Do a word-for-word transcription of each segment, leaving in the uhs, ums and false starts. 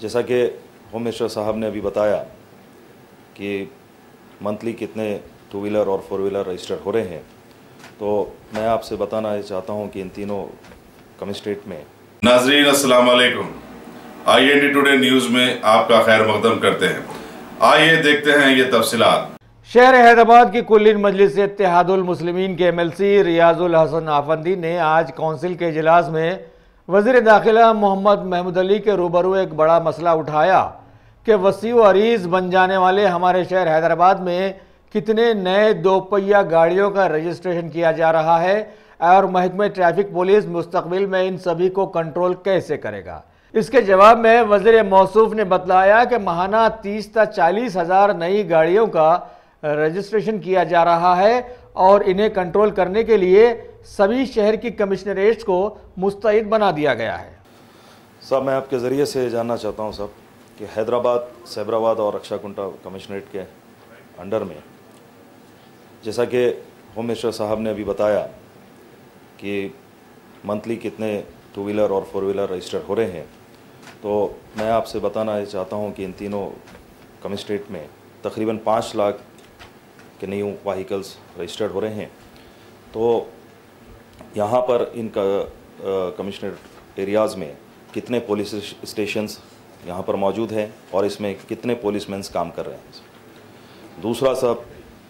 जैसा कि home minister साहब ने अभी बताया कि मंथली कितने टू व्हीलर और फोर व्हीलर रजिस्टर हो रहे हैं, तो मैं आपसे बताना चाहता हूं कि इन तीनों कमिश्नरेट में। नाज़रीन अस्सलाम वालेकुम, I N D today news में आपका खैर मकदम करते हैं। आइए देखते हैं ये तफसीलात। शहर हैदराबाद की कुल्लीन मजलिस इत्तेहादुल मुस्लिमीन के M L C Riyazul Hasan Afandi ने आज कौंसिल के इजलास में वज़ीर दाखिला मोहम्मद महमूद अली के रूबरू एक बड़ा मसला उठाया कि वसीउ अरीज़ बन जाने वाले हमारे शहर हैदराबाद में कितने नए दोपहिया गाड़ियों का रजिस्ट्रेशन किया जा रहा है और महकमे ट्रैफिक पुलिस मुस्तकबिल में इन सभी को कंट्रोल कैसे करेगा। इसके जवाब में वज़ीर मौसूफ ने बतलाया कि माहाना तीस से चालीस हज़ार नई गाड़ियों का रजिस्ट्रेशन किया जा रहा है और इन्हें कंट्रोल करने के लिए सभी शहर की कमिश्नरेट्स को मुस्तैद बना दिया गया है। साहब, मैं आपके ज़रिए से जानना चाहता हूं साहब कि हैदराबाद, सैबराबाद और रक्षाकुंटा कमिश्नरेट के अंडर में, जैसा कि होम मिनिस्टर साहब ने अभी बताया कि मंथली कितने टू व्हीलर और फोर व्हीलर रजिस्टर हो रहे हैं, तो मैं आपसे बताना चाहता हूं कि इन तीनों कमिश्नरेट में तकरीबन पाँच लाख के न्यू व्हीकल्स रजिस्टर्ड हो रहे हैं। तो यहाँ पर इन कमिश्नरेट एरियाज़ में कितने पुलिस स्टेशंस यहाँ पर मौजूद हैं और इसमें कितने पुलिसमैन्स काम कर रहे हैं। दूसरा साहब,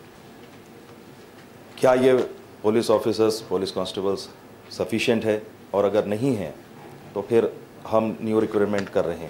क्या ये police officers, police constables sufficient है, और अगर नहीं है तो फिर हम न्यू रिक्रूटमेंट कर रहे हैं।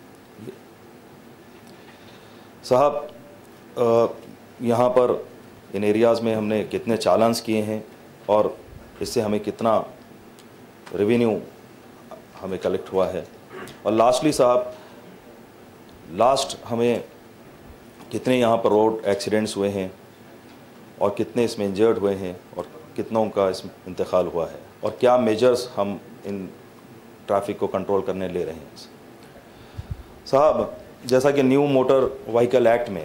साहब, यहाँ पर इन एरियाज़ में हमने कितने चालान्स किए हैं और इससे हमें कितना रेवेन्यू हमें कलेक्ट हुआ है। और लास्टली साहब, लास्ट हमें कितने यहाँ पर रोड एक्सीडेंट्स हुए हैं और कितने इसमें इंजर्ड हुए हैं और कितनों का इसमें इंतकाल हुआ है, और क्या मेजर्स हम इन ट्रैफिक को कंट्रोल करने ले रहे हैं। साहब, जैसा कि न्यू मोटर व्हीकल एक्ट में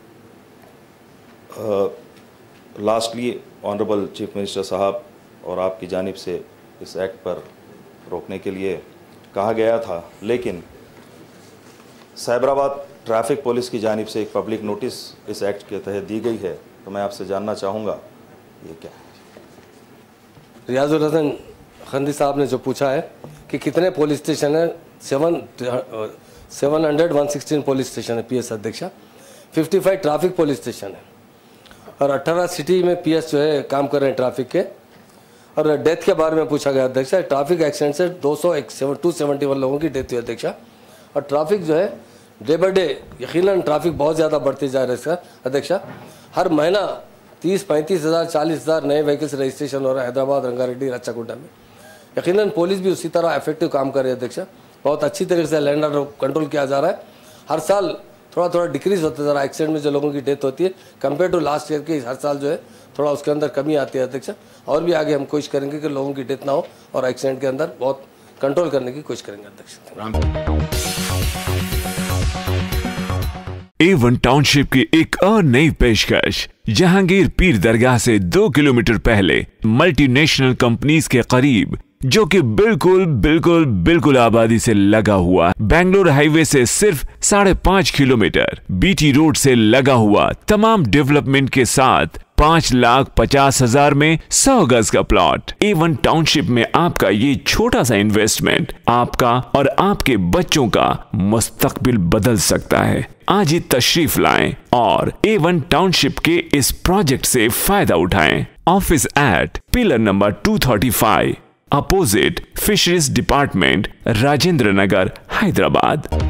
लास्टली ऑनरेबल चीफ मिनिस्टर साहब और आपकी जानिब से इस एक्ट पर रोकने के लिए कहा गया था, लेकिन सैबराबाद ट्रैफिक पुलिस की जानिब से एक पब्लिक नोटिस इस एक्ट के तहत दी गई है, तो मैं आपसे जानना चाहूँगा ये क्या है। रियाजुल हसन खंदी साहब ने जो पूछा है कि कितने पुलिस स्टेशन है, seven seven hundred one sixteen police station है पी एस अध्यक्षा, fifty five traffic police station है और अट्ठारह सिटी में पी एस जो है काम कर रहे हैं ट्रैफिक के। और डेथ के बारे में पूछा गया अध्यक्षा, ट्रैफिक एक्सीडेंट से दो सौ टू सेवेंटी वन लोगों की डेथ हुई अध्यक्षा। और ट्रैफिक जो है डे बाई डे यकीनन ट्रैफिक बहुत ज़्यादा बढ़ती जा रहा है अध्यक्षा। हर महीना तीस पैंतीस हज़ार चालीस हज़ार नए व्हीकल्स रजिस्ट्रेशन हो रहा है हैदराबाद, रंगारेड्डी, रच्चाकुंटा में। यकीनन पुलिस भी उसी तरह इफेक्टिव काम कर रही है अध्यक्षा। बहुत अच्छी तरीके से लैंड ऑर्डर कंट्रोल किया जा रहा है। हर साल थोड़ा थोड़ा डिक्रीज होता है, ज़रा एक्सीडेंट में जो लोगों की डेथ होती है कंपेयर टू लास्ट ईयर के हर साल जो है थोड़ा उसके अंदर कमी आती है अध्यक्षा। और भी आगे हम कोशिश करेंगे कि लोगों की डेथ ना हो और एक्सीडेंट के अंदर बहुत कंट्रोल करने की कोशिश करेंगे अध्यक्षा। ए वन टाउनशिप की एक और नई पेशकश। जहांगीर पीर दरगाह से दो किलोमीटर पहले मल्टीनेशनल कंपनीज के करीब, जो कि बिल्कुल बिल्कुल बिल्कुल आबादी से लगा हुआ, बेंगलोर हाईवे से सिर्फ साढ़े पांच किलोमीटर, बीटी रोड से लगा हुआ, तमाम डेवलपमेंट के साथ पांच लाख पचास हजार में सौ गज का प्लॉट। ए वन टाउनशिप में आपका ये छोटा सा इन्वेस्टमेंट आपका और आपके बच्चों का मुस्तकबिल बदल सकता है। आज ही तशरीफ लाएं और ए वन टाउनशिप के इस प्रोजेक्ट से फायदा उठाएं। Office at pillar number two thirty five, opposite fisheries department, Rajendra Nagar, Hyderabad.